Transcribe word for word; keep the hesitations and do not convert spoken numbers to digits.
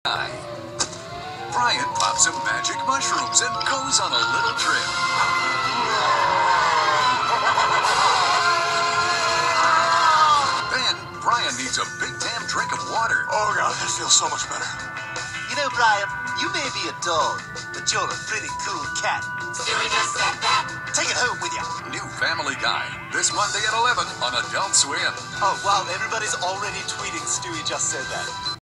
Brian pops some magic mushrooms and goes on a little trip. Then, Brian needs a big damn drink of water. Oh God, that feels so much better. You know, Brian, you may be a dog, but you're a pretty cool cat. Stewie just said that. Take it home with you. New Family Guy, this Monday at eleven on Adult Swim. Oh, wow, everybody's already tweeting Stewie just said that.